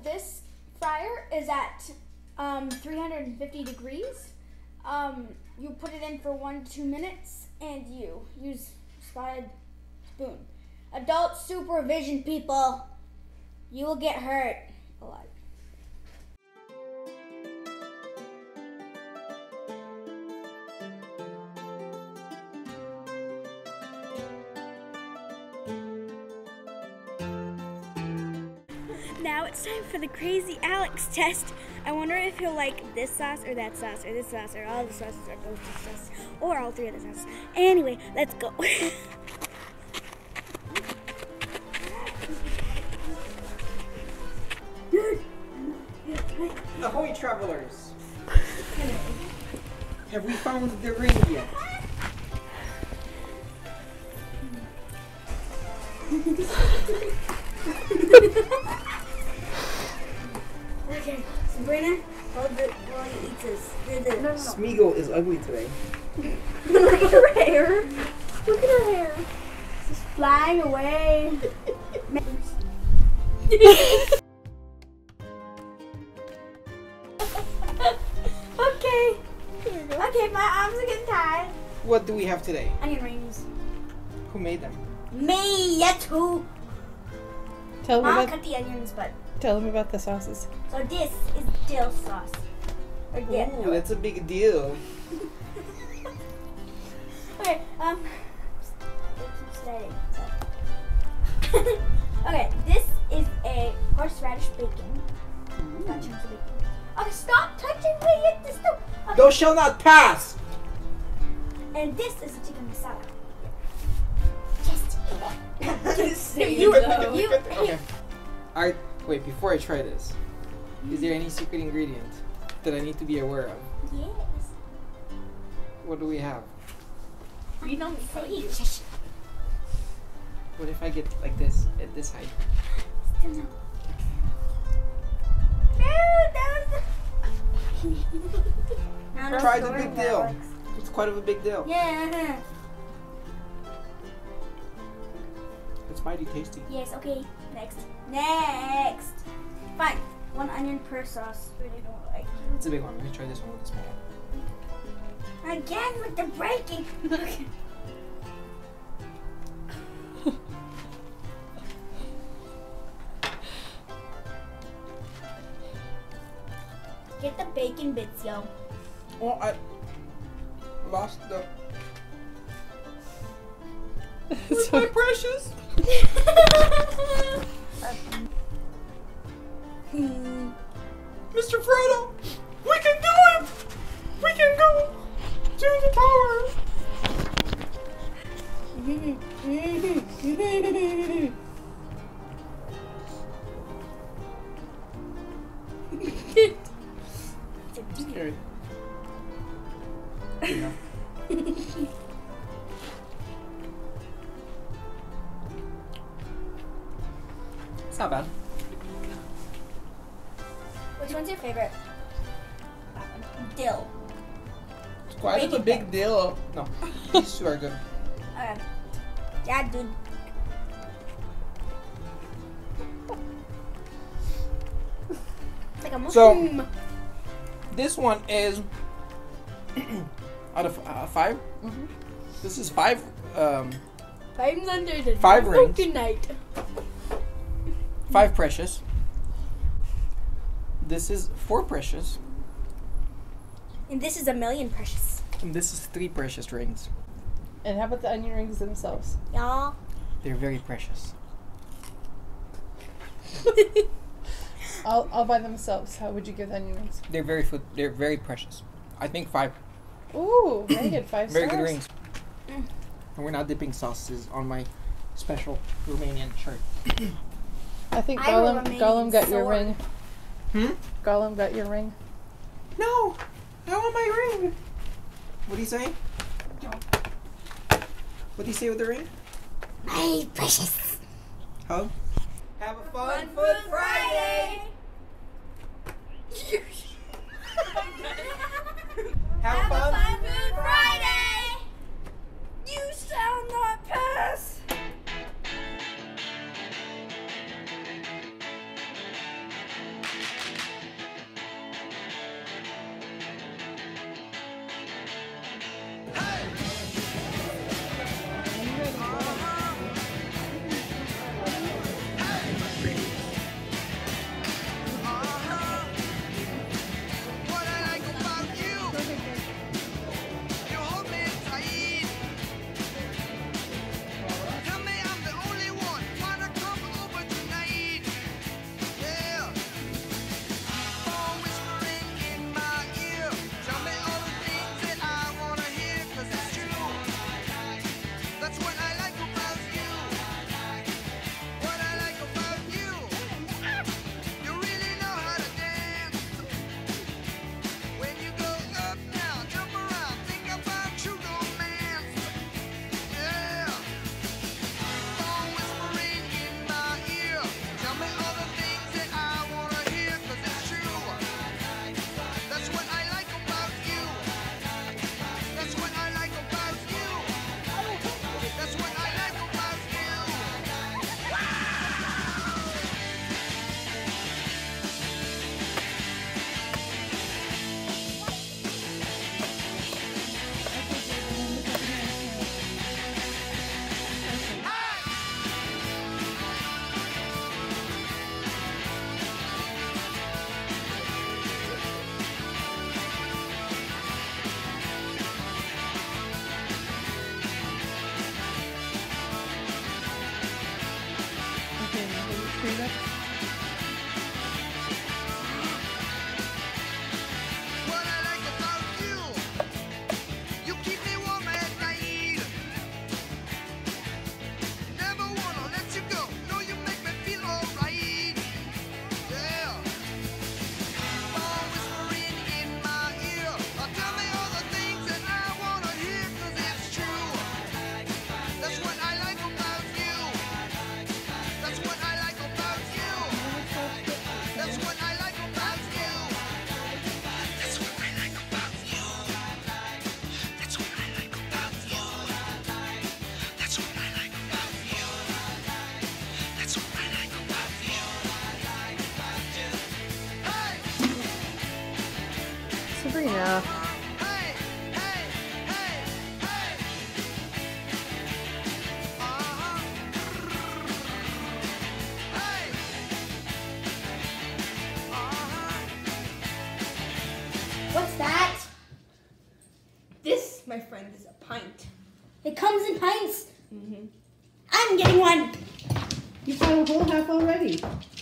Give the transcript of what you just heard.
this fryer is at 350 degrees. You put it in for 1 to 2 minutes, and you use spotted spoon. Adult supervision, people. You will get hurt a lot. Now it's time for the Crazy Alex test. I wonder if he'll like this sauce or that sauce or this sauce or all the sauces or those two sauces or all 3 of the sauces. Anyway, let's go. Ahoy, travelers! Have we found the ring yet? Okay, Sabrina, hold it while you eat this. No. Smeagol is ugly today. Look at her hair. Look at her hair. She's flying away. Okay. Okay, my arms are getting tired. What do we have today? Onion rings. Who made them? Me, that's who. Tell Mom them cut the onions, but about the sauces. so this is dill sauce. Or dip. Ooh, that's a big deal. Okay, steady. Okay, this is a horseradish bacon. Not chunks of bacon. Okay, stop touching me. This no. Okay. Thou shall not pass! And this is a chicken masala. Just eat it. You Okay. Alright, wait, before I try this, is there any secret ingredient that I need to be aware of? Yes. What do we have? We don't Sage. What if I get like this, at this height? Still no. No, that was Try the big deal. It's quite of a big deal. Yeah. It's mighty tasty. Yes, okay. Next. Fine. 1 onion per sauce. Really don't like. It's a big one. Let me try this one with the small one. Again with the breaking. Okay. Get the bacon bits, yo. Oh, I lost the... Where's my precious? Mr. Frodo! We can do it! We can go to the tower! Scary. Yeah. It's not bad. Which one's your favorite? Dill. It's quite of a big deal. No, these two are good. Okay. Yeah, dude. It's like a mushroom. This one is out of 5. Mm-hmm. This is 5. Five's under the 5 rings. Good night. 5 precious. This is 4 precious. And this is a million precious. And this is 3 precious rings. And how about the onion rings themselves? Y'all. They're very precious. All by themselves. How would you give the onion rings? They're very precious. I think 5. Ooh, very good. 5 Very stars. good rings. And we're not dipping sauces on my special Romanian shirt. I think I will Gollum got your remain ring. Hmm? Gollum got your ring. No! I want my ring! What do you say? What do you say with the ring? My precious. Hug? Have a fun Food Friday. Have fun. Food Friday. You shall not pass. Trina. What's that? This, my friend, is a pint. It comes in pints. Mm-hmm. I'm getting one. You've got a whole half already.